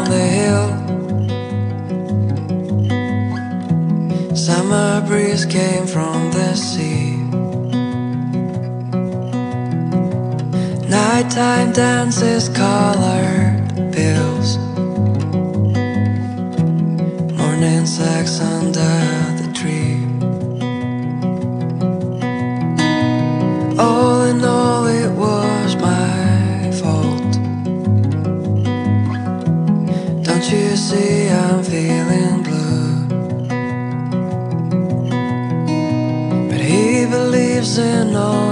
the hill. Summer breeze came from the sea. Nighttime dances, colored pills. Morning sex under the tree. All in all, it was my fault. Don't you see I'm feeling blue? But he believes in all